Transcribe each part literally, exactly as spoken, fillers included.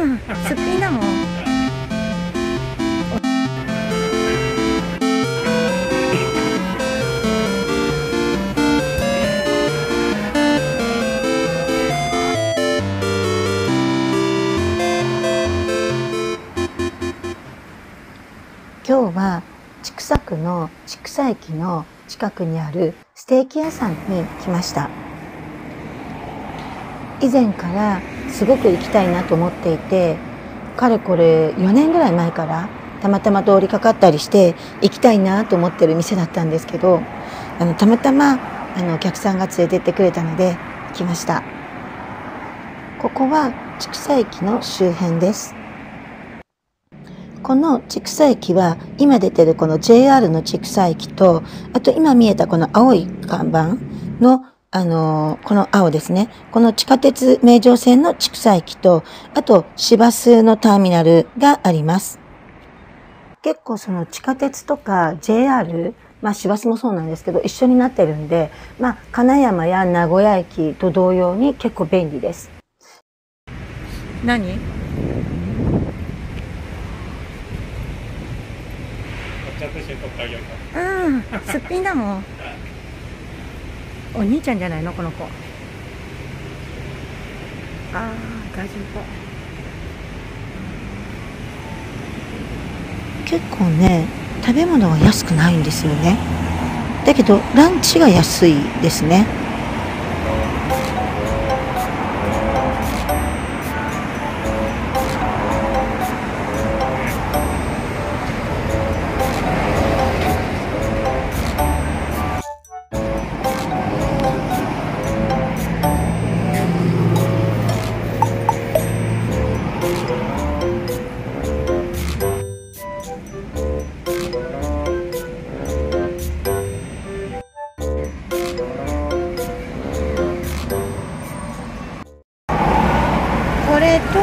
うん、すっぴんだもん。今日は千種区の千種駅の近くにあるステーキ屋さんに来ました。以前からすごく行きたいなと思っていて、かれこれよねんぐらい前からたまたま通りかかったりして行きたいなと思ってる店だったんですけど、あのたまたまあのお客さんが連れてってくれたので来ました。ここは千種駅の周辺です。この千種駅は今出てるこの ジェイアール の千種駅と、あと今見えたこの青い看板のあのこの青ですね。この地下鉄名城線の千種駅と、あと市バスのターミナルがあります。結構その地下鉄とか ジェイアール、まあ市バスもそうなんですけど一緒になってるんで、まあ金山や名古屋駅と同様に結構便利です。何？うん、すっぴんだもん。お兄ちゃんじゃないのこの子。ああ、外人っぽい。結構ね、食べ物は安くないんですよね。だけどランチが安いですね。これとこ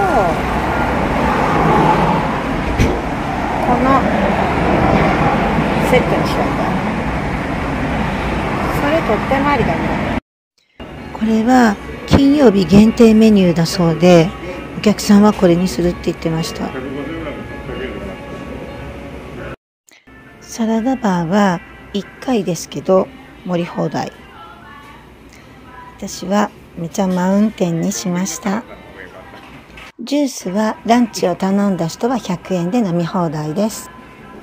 のセットにしようか。それとってもありだね。これは金曜日限定メニューだそうで、お客さんはこれにするって言ってました。サラダバーはいっかいですけど盛り放題。私はめちゃマウンテンにしました。ジュースはランチを頼んだ人はひゃくえんで飲み放題です。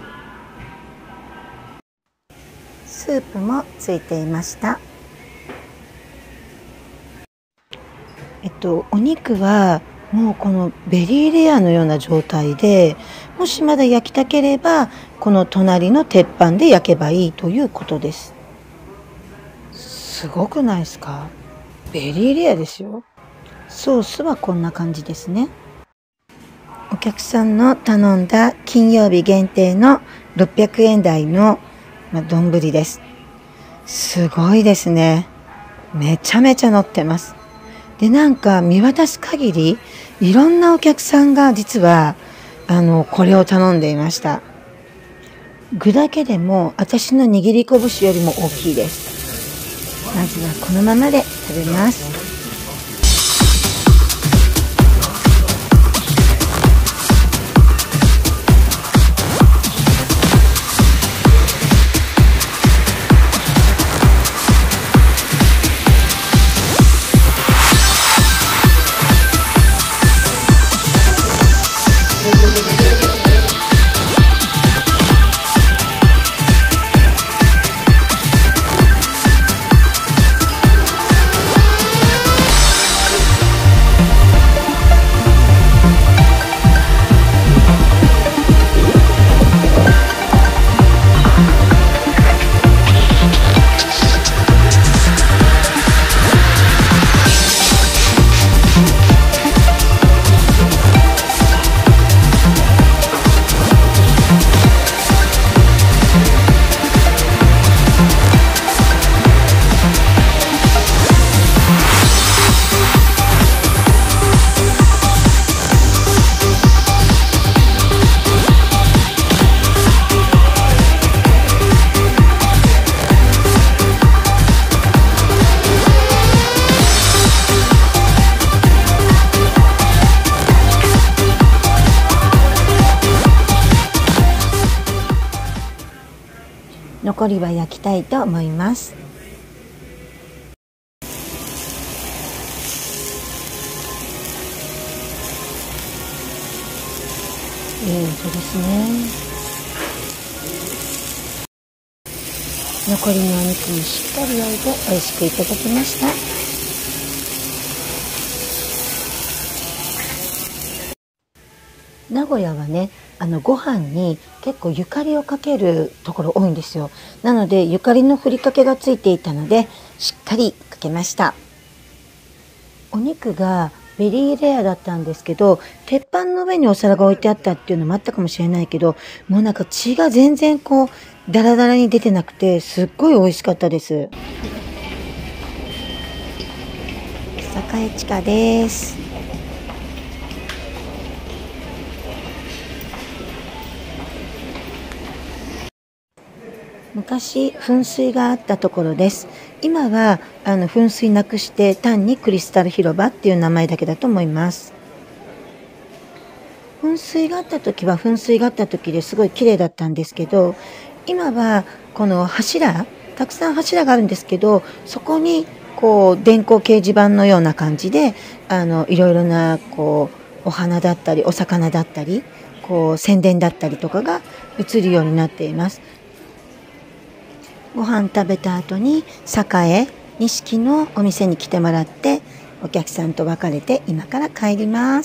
スープもついていました。えっと、お肉はもうこのベリーレアのような状態で、もしまだ焼きたければこの隣の鉄板で焼けばいいということです。すごくないですか？ベリーレアですよ。ソースはこんな感じですね。お客さんの頼んだ金曜日限定のろっぴゃくえん台の丼です。すごいですね。めちゃめちゃ乗ってます。で、なんか見渡す限りいろんなお客さんが実はあのこれを頼んでいました。具だけでも私の握り拳よりも大きいです。まずはこのままで食べます。 残りは焼きたいと思います。いい音ですね。残りのお肉もしっかり焼いて美味しくいただきました。名古屋はね、あのご飯に結構ゆかりをかけるところ多いんですよ。なのでゆかりのふりかけがついていたのでしっかりかけました。お肉がベリーレアだったんですけど、鉄板の上にお皿が置いてあったっていうのもあったかもしれないけど、もうなんか血が全然こうダラダラに出てなくてすっごい美味しかったです。栄地下です。昔噴水があったところです。今はあの噴水なくして単にクリスタル広場っていう名前だけだと思います。噴水があった時は噴水があった時ですごい綺麗だったんですけど、今はこの柱、たくさん柱があるんですけど、そこにこう電光掲示板のような感じであのいろいろなこうお花だったりお魚だったりこう宣伝だったりとかが映るようになっています。ご飯食べた後に栄錦のお店に来てもらってお客さんと別れて今から帰ります。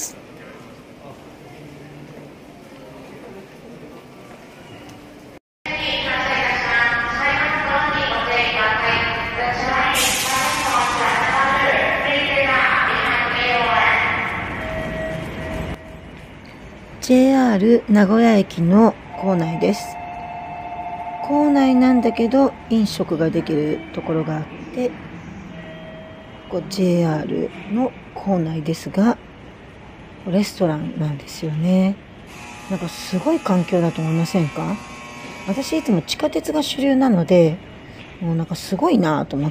ジェイアール 名古屋駅の構内です。構内なんだけど飲食ができるところがあって、ここ ジェイアール の構内ですがレストランなんですよね。なんかすごい環境だと思いませんか？私いつも地下鉄が主流なのでもうなんかすごいなと思って、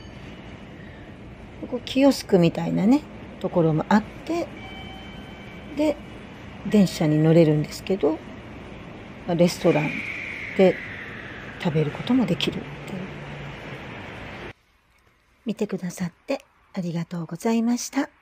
ここキオスクみたいなねところもあって、で電車に乗れるんですけどレストランで食べることもできるっていう。見てくださってありがとうございました。